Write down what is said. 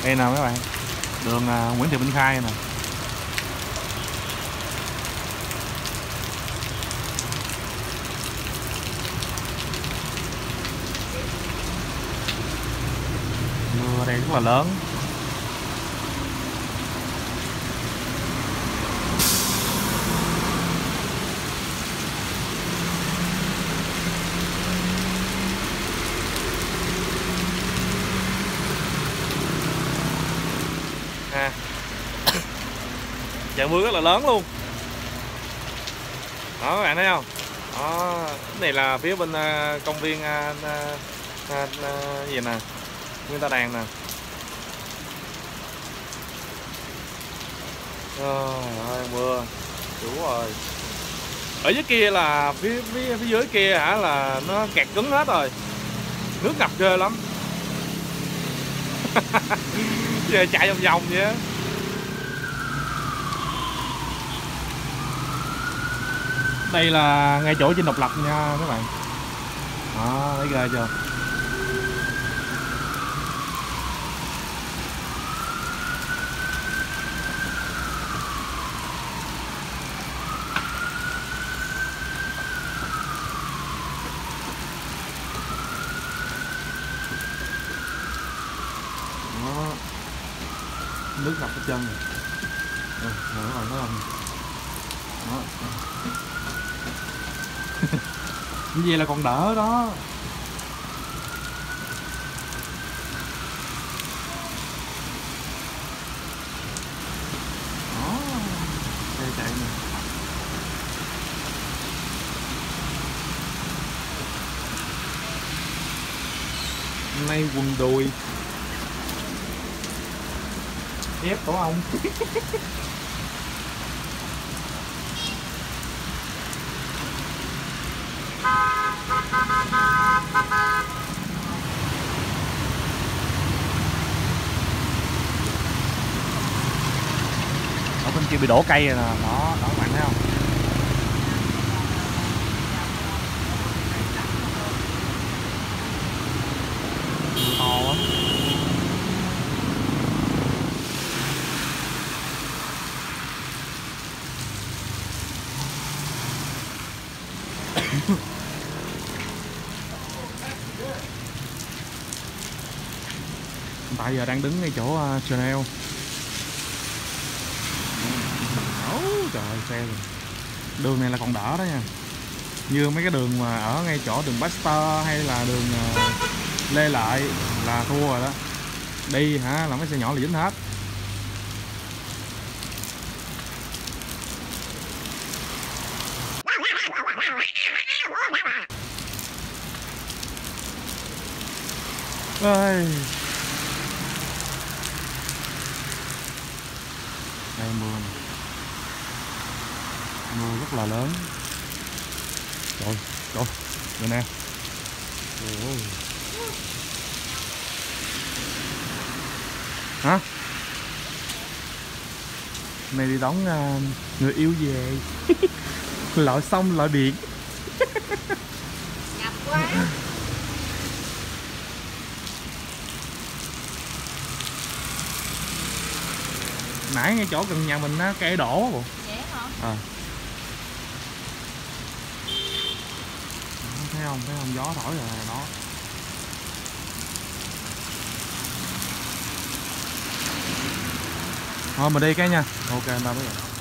Đây nè mấy bạn, đường Nguyễn Thị Minh Khai nè. Mưa đây rất là lớn. Trận mưa rất là lớn luôn. Đó các bạn thấy không? Đó, cái này là phía bên công viên gì nè, Nguyên Ta Đàn nè. Trời ơi mưa, chủ rồi. Ở dưới kia là phía dưới kia hả, là nó kẹt cứng hết rồi. Nước ngập ghê lắm. Giờ chạy vòng vòng vậy á. Đây là ngay chỗ Dinh Độc Lập nha các bạn. Đó, thấy ghê chưa? Đó. Nước ngập hết chân rồi. Rồi nó làm. Đó. Như vậy là còn đỡ đó. Đó, đây chạy nè. Hôm nay quần đùi ép tổ ong. Ở bên kia bị đổ cây rồi nè, đó các bạn thấy không? To lắm. Tại giờ đang đứng ngay chỗ Chanel. Trời ơi, xe rồi. Đường này là còn đỡ đó nha. Như mấy cái đường mà ở ngay chỗ đường Baxter hay là đường Lê Lợi là thua rồi đó. Đi hả là mấy xe nhỏ là dính hết. Ơi. Đây mưa này. Mưa rất là lớn. Trời đây nè. Ôi. Hả? Này đi đón người yêu về. Lội sông lội biển. Ngập quá. Nãy ngay chỗ gần nhà mình á, cây đổ bộ. Vậy hả? Thấy không gió thổi rồi đó. Thôi mình đi cái nha. Ok, tao biết rồi.